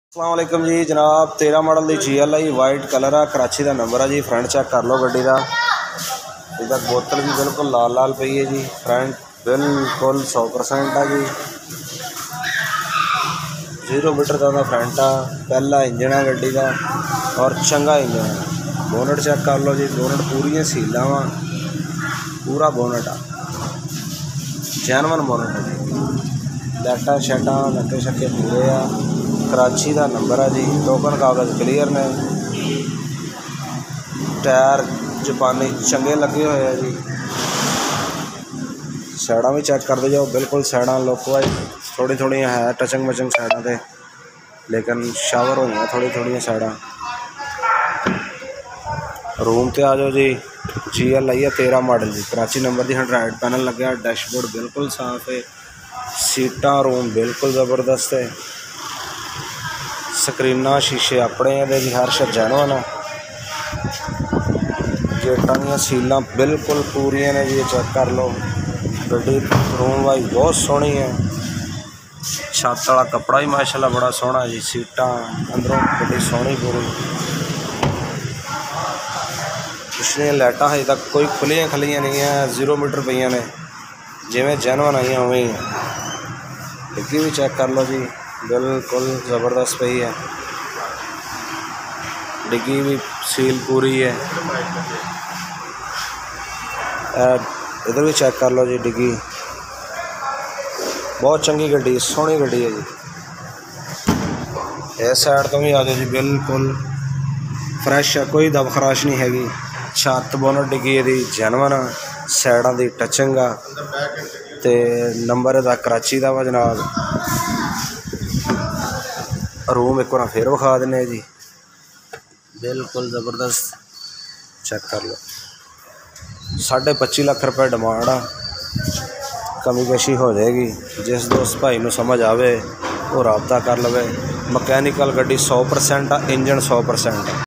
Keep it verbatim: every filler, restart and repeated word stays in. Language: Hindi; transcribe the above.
अस्सलाम वालेकुम जी जनाब, तेरह मॉडल की G L I white colour है, कराची का नंबर है जी। फ्रंट चेक कर लो गड्डी का। इधर बोतल भी बिल्कुल लाल लाल पई है जी। फ्रंट बिल्कुल सौ परसेंट है जी। जीरो मीटर का फ्रंट है, पहला इंजन है गड्डी का और चंगा इंजन है। बोनट चेक कर लो जी, बोनट पूरी सीला वा, पूरा बोनट आ, जैनवन बोनट है जी। लाइटा शाइटा नक्के शक्के पूरे आ। कराची का नंबर है जी। टोकन कागज़ क्लीयर ने, टायर जापानी चंगे लगे हुए हैं जी। साइडा भी चेक करते जाओ, बिल्कुल साइडा लुक वाइज थोड़ी थोड़ी है टचंग मचंग साइडा से, लेकिन शावर हो गई थोड़ी थोड़ी साइडा। रूम ते आ जाओ जी। जी एल आई है तेरह मॉडल जी, कराची नंबर की हैंड्राइड पैनल लगे। डैशबोर्ड बिल्कुल साफ है, सीटा रूम बिल्कुल ज़बरदस्त है, स्क्रीना शीशे अपने जी, हर शे जैनवन है। गेटा दी सीलां बिल्कुल पूरियां ने जी, चेक कर लो। गड्डी रूम वाइज बहुत सोहनी है। छत वाला कपड़ा भी माशाल्लाह बड़ा सोहना जी। सीटा अंदरों गड्डी सोहनी पूरी। पिछलियां लाइटां हजे तक कोई खुलियां खलियां नहीं है, जीरो मीटर पई ने, जिवें जैनवन आई उवें ही है। डिग्गी भी चेक कर लो जी, बिल्कुल ज़बरदस्त पई है। डिग्गी भी सील पूरी है। इधर भी चेक कर लो जी, डिग्गी बहुत चंगी गड्डी, सोहनी गड्डी है जी। इस साइड तो भी आ जाओ जी, बिल्कुल फ्रैश है, कोई दब खराश नहीं हैगी। छत बोनट डिग्गी दी जैनवन आ, साइडा दी टचिंग आ ते नंबर इहदा कराची दा वा जनाब। रूम एक बार फिर विखा देने जी, बिल्कुल ज़बरदस्त चेक कर लो। साढ़े पच्ची लख रुपये डिमांड आ, कमी पेशी हो जाएगी। जिस दोस्त भाई नूं समझ आवे वो राबता कर लवे। मकैनिकल गड्डी सौ परसेंट आ, इंजन सौ परसेंट।